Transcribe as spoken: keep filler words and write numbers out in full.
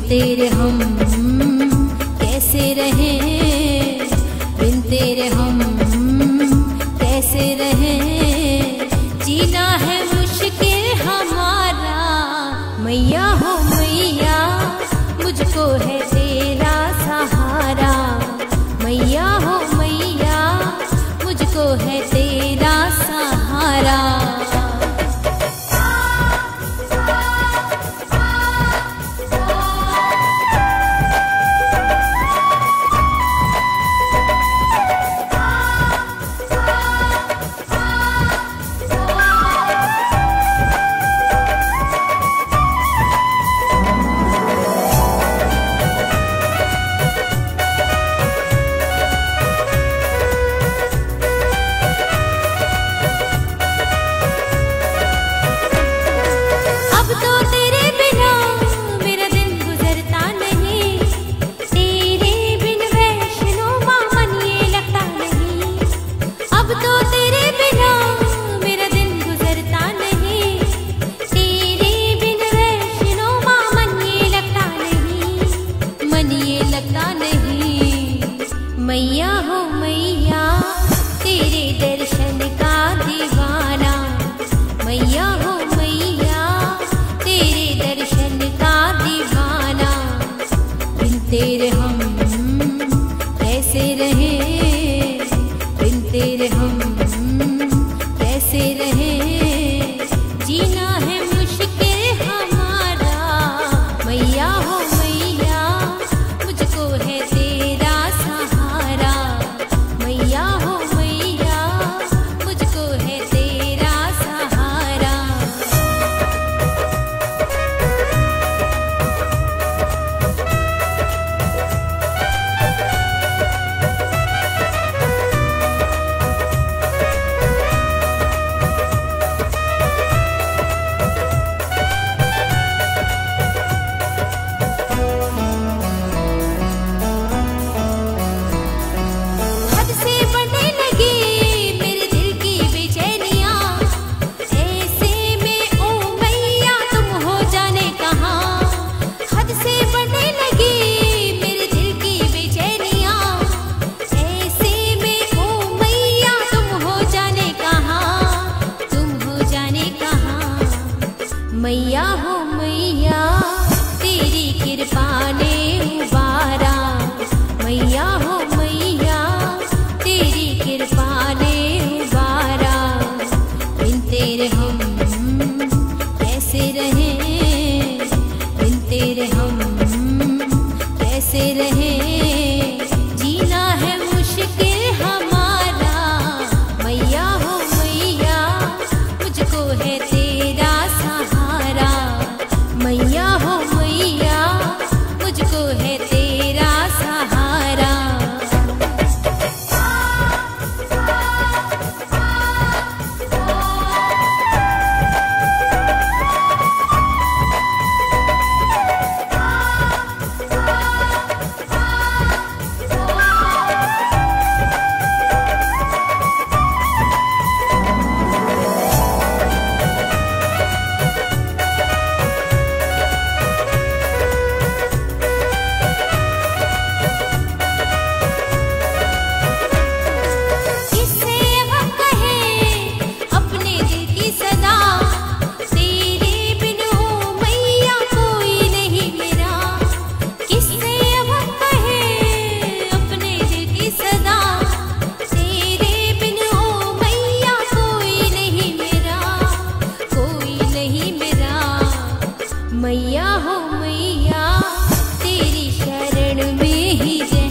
तेरे हम कैसे रहें, बिन तेरे हम कैसे रहें, जीना है मुश्किल हमारा। मैया हो मैया मुझको है तेरा सहारा, मैया हो मैया मुझको है तेरा सहारा। मैया हो मैया तेरे दर्शन का दीवाना, मैया हो मैया तेरे दर्शन का दीवाना। बिन तेरे हम कैसे रहें, बिन तेरे हम कैसे रहें, जीना है मुश्किल हमारा। मैया हो मैया मुझको है तेरा सहारा, मैया हो मैया मुझको है तेरा सहारा। हद से बढ़ने लगी मेरे दिल की बेचैनियाँ, ऐसे में ओ मैया तुम हो जाने कहाँ। हद से बढ़ने लगी मेरे दिल की बेचैनियाँ, ऐसे में ओ मैया तुम हो जाने कहाँ, तुम हो जाने कहाँ। मैया हो मैया तेरी कृपा ने उबारा, मैया हो मैया तेरी कृपा ने उबारा। बिन तेरे हम कैसे रहें, बिन तेरे हम कैसे रहें, जीना है मुश्किल हमारा। मैया हो मैया मुझको है तेरा सहारा, मैया हो मैया मुझको है तेरा सहारा। किससे अब हम कहें अपने दिल की सदा, तेरे बिन हो मैया कोई नहीं मेरा। किससे अब हम कहें अपने दिल की सदा, तेरे बिन हो मैया कोई नहीं मेरा, कोई नहीं मेरा। मैया हो मैया तेरी शरण में ही जय